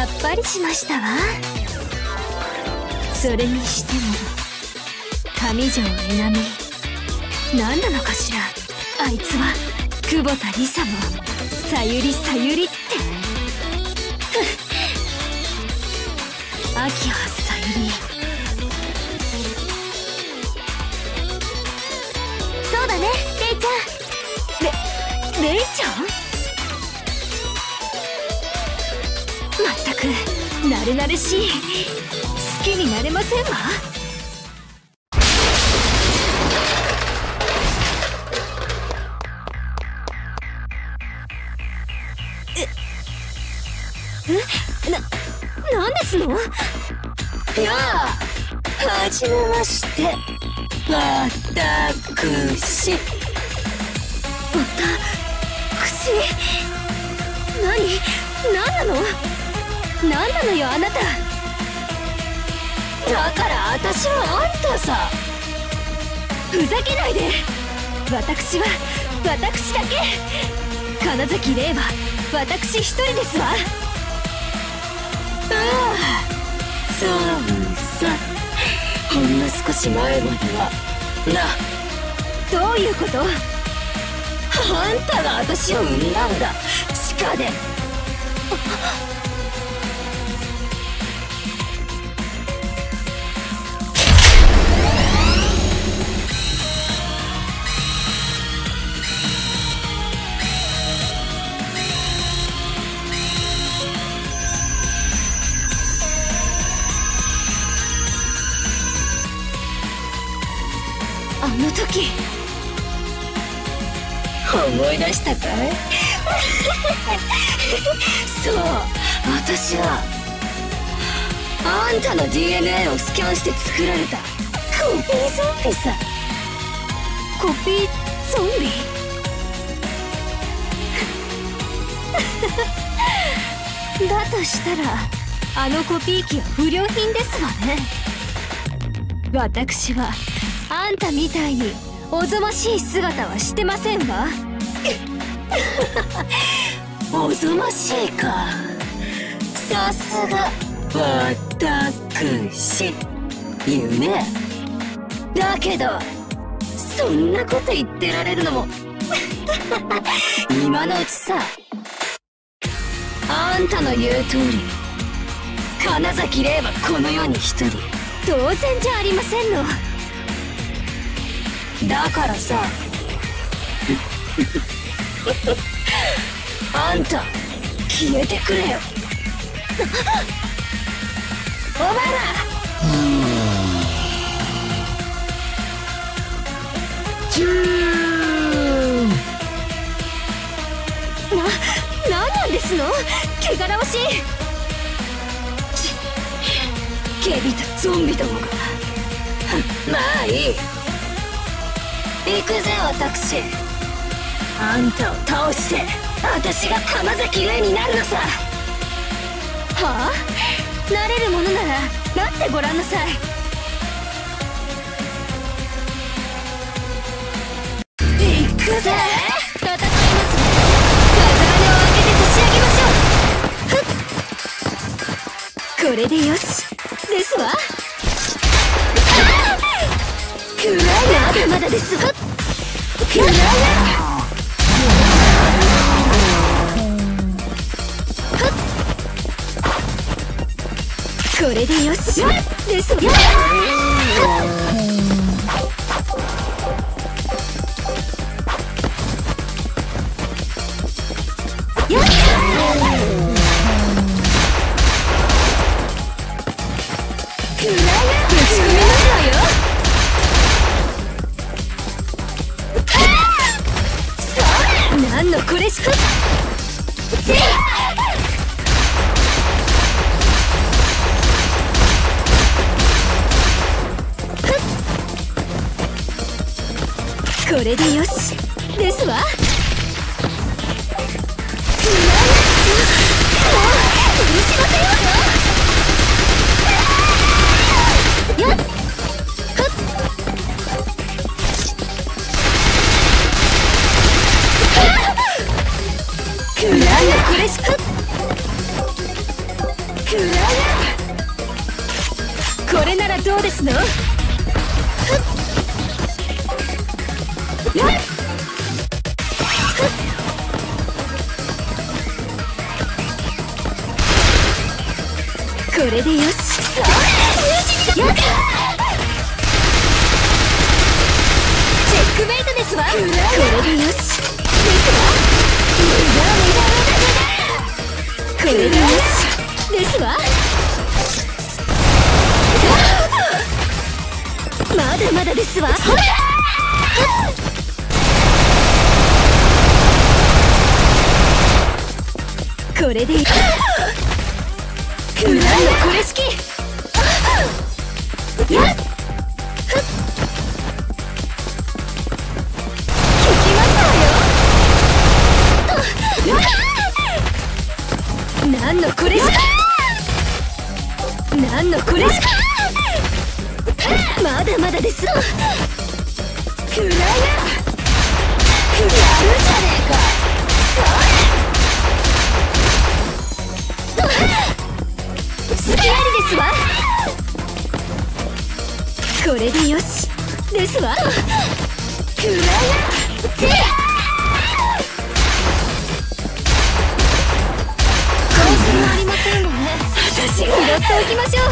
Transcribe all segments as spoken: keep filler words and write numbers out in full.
さっぱりしましたわ。それにしても上条えなみ何なのかしら。あいつは久保田理沙もさゆりさゆりって秋葉さゆり。そうだね、レイちゃん。レレイちゃん。まったくなるなるしい。好きになれませんわ。ええななんですの。 やあ、はじめまして。わたくし。 わたくし。何何なの。何なのよあなた。 だから私はあんたさ。 ふざけないで。私は私だけ。金崎玲は私一人ですわ。 ああ、そうさ。ほんの少し前まではな。 どういうこと。 あんたが私を産んだんだ、地下で。 あの時。 思い出したかいそう、私はあんたの ディーエヌエー をスキャンして作られたコピーゾンビさ。 コピーゾンビだとしたらあのコピー機は不良品ですわね。私はあんたみたいにおぞましい姿はしてませんわ。 おぞましいか。さすが私夢だけど、そんなこと言ってられるのも今のうちさ。あんたの言う通り金崎玲はこの世に一人。 当然じゃありませんの。 だからさあんた消えてくれよお前ら。チューな、なんなんですの。汚らわしい。 ケビたゾンビどもがまあいい。行くぜ私。あんたを倒して私が金崎玲になるのさ。 はあ、なれるものならなってごらんなさい。 行くぜ。 戦います。風金を開けて差し上げましょう。ふっ、これでよしですわ。 くらいまだまだですわ。 くらいこれでよしですわ。なんのこれしか。これでよしですわ。もう許しませんわよ。やっくらいのこれしか。 これでよし。さあやった。チェックメイトですわ。これでよしですわ。これでよしですわ。まだまだですわ。これでいい。なんだこれ式。やっ聞きますわよ。なんのこれ式。なんのこれ式。まだまだです。くらやくやるじゃねえか。好きありですわ。これでよしですわ。くらやぜ関係ありませんもんね。私が拾っておきましょう。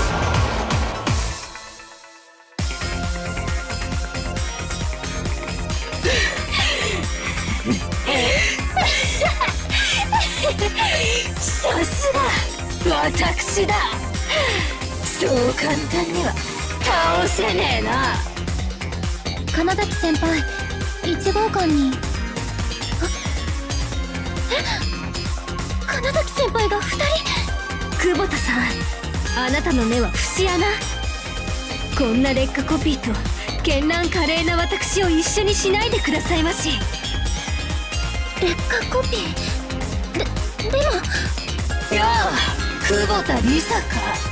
さすが私だ。そう簡単には倒せねえな。 金崎先輩、いち号館に。え、金崎先輩がふたり。 久保田さん、あなたの目は節穴。こんな劣化コピーと絢爛華麗な私を一緒にしないでくださいまし。 劣化コピーで、でも。 やあ、久保田梨沙か。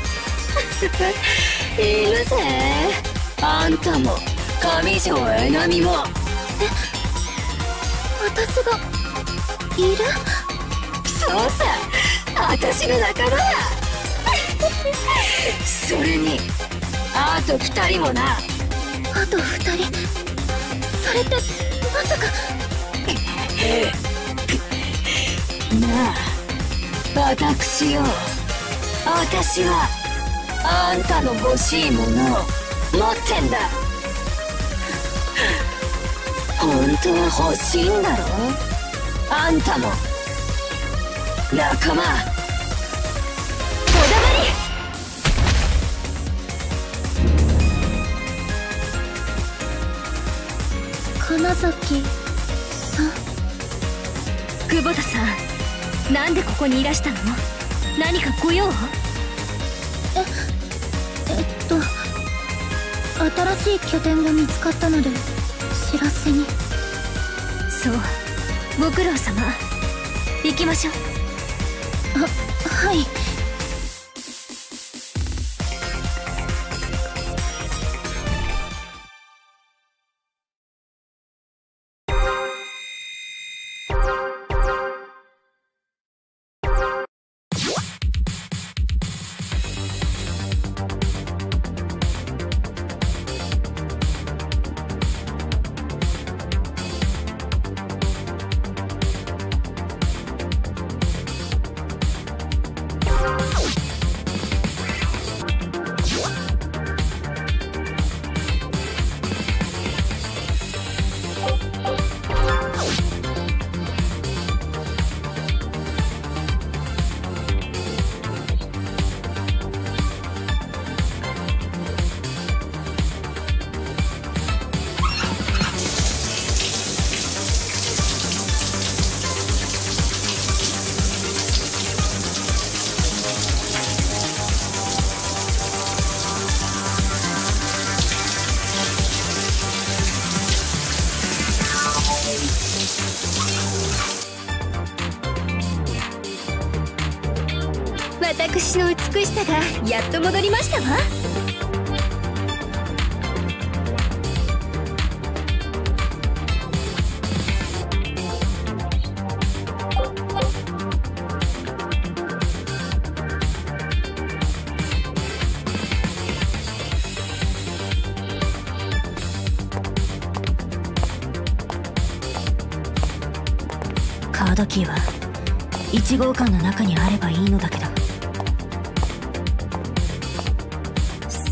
いるぜ、あんたも上条えなみも。 え、私がいる？ そうさ、私の仲間だ。それにあと二人もな。 あと二人。それってまさか。 なあ、私よ、私はあんたの欲しいものを持ってんだ。本当は欲しいんだろ、あんたも。仲間、こだわり。金崎さん。 久保田さん、なんでここにいらしたの？何かご用？ え、えっと新しい拠点が見つかったので知らせに。 そう、ご苦労様。行きましょう。 は、はい。私の美しさがやっと戻りましたわ。 カードキーはいち号館の中にあればいいのだけど。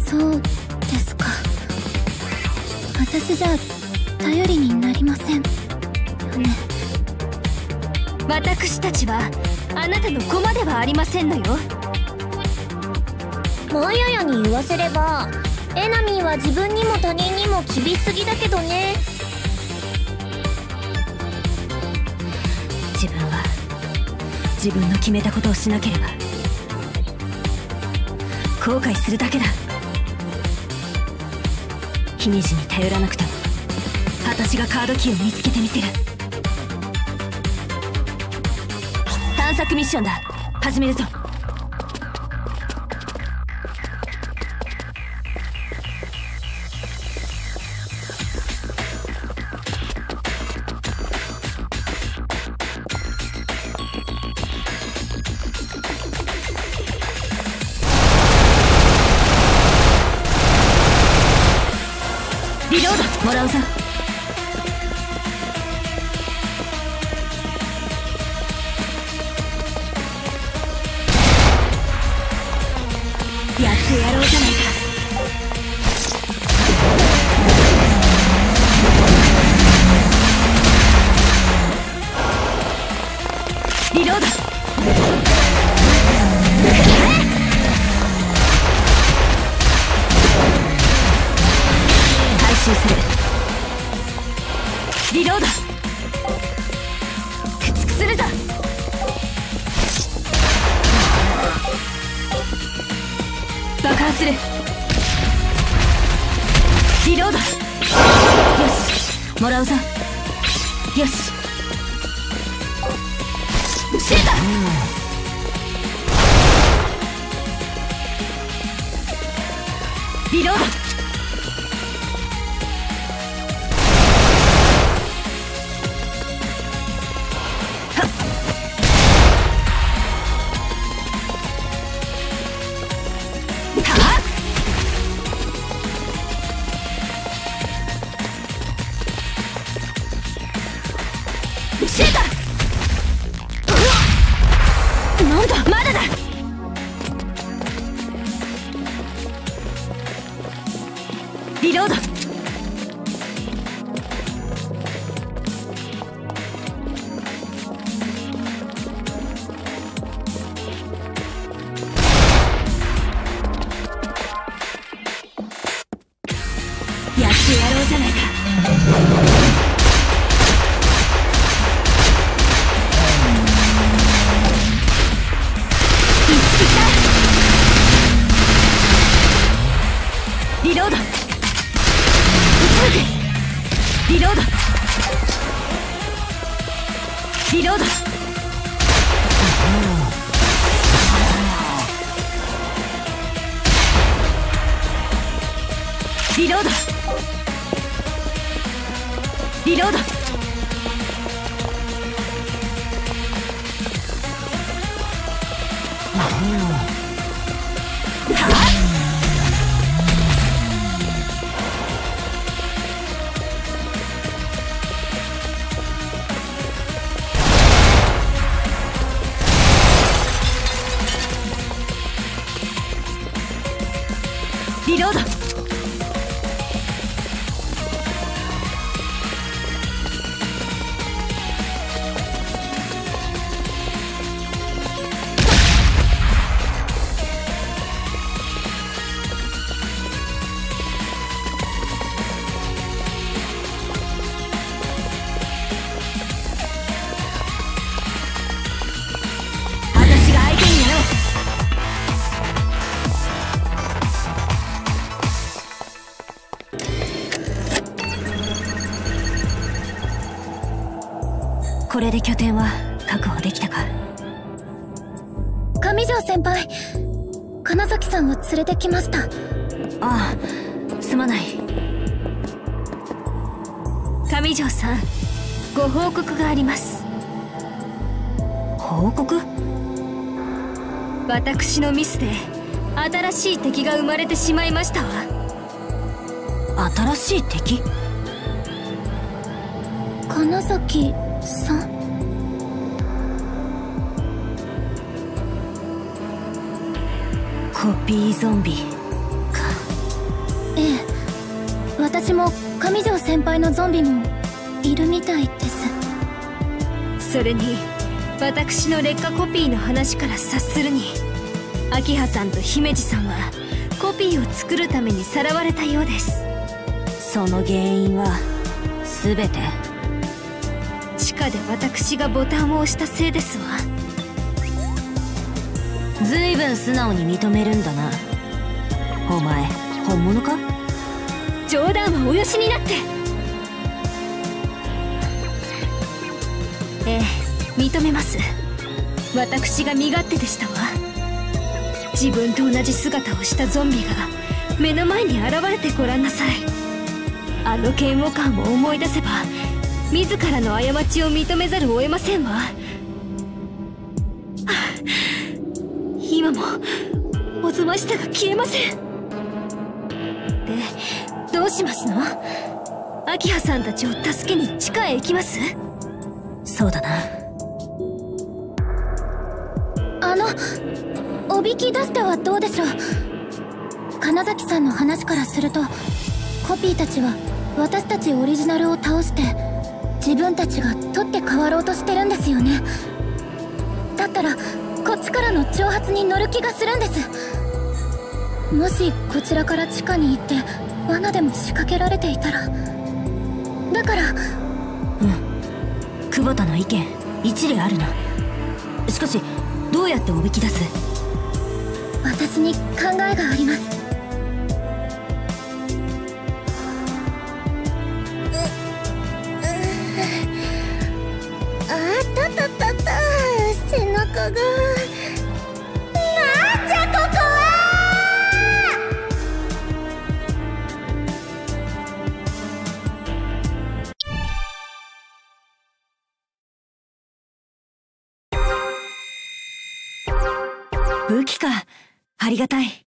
そうですか。私じゃ頼りになりませんよね。 私たちはあなたの駒ではありませんのよ。 マヤヤに言わせればエナミーは自分にも他人にも厳しすぎだけどね。 自分は自分の決めたことをしなければ後悔するだけだ。姫路に頼らなくても私がカードキーを見つけてみせる。探索ミッションだ。始めるぞ。リロードもらうぞ。やってやろうじゃないか。リロード。回収する。リロード。駆逐するぞ。爆破する。リロード。よし、もらうぞ。よし、シータ。リロード。シータ。なんだ、まだだ。リロード。やってやろうじゃないか。リロード。リロード。リロード。リロード。リロード。リロード。私が相手になろう。これで拠点は確保できたか。 上条先輩、金崎さんを連れてきました。 ああ、すまない。上条さん、ご報告があります。報告？私のミスで新しい敵が生まれてしまいましたわ。新しい敵？ 金崎さん。 コピーゾンビか。 私も上条先輩のゾンビもいるみたいです。 それに私の劣化コピーの話から察するに、明葉さんと姫路さんはコピーを作るためにさらわれたようです。 その原因は全て地下で私がボタンを押したせいですわ。 ずいぶん素直に認めるんだな。お前本物か？ 冗談はおよしになって。ええ、認めます。私が身勝手でしたわ。自分と同じ姿をしたゾンビが目の前に現れてごらんなさい。あの嫌悪感を思い出せば自らの過ちを認めざるを得ませんわ。今もおずましさが消えません。で、どうしますの？明葉さんたちを助けに地下へ行きます？ そうだな。 あの、おびき出してはどうでしょう。金崎さんの話からすると、コピーたちは私たちオリジナルを倒して自分たちが取って代わろうとしてるんですよね。だったらこっちからの挑発に乗る気がするんです。もしこちらから地下に行って罠でも仕掛けられていたら。だから。うん、 久保田の意見一理あるな。しかしどうやっておびき出す？ 私に考えがあります。あたたたた、背中が。なんじゃここは！ 武器か。ありがたい。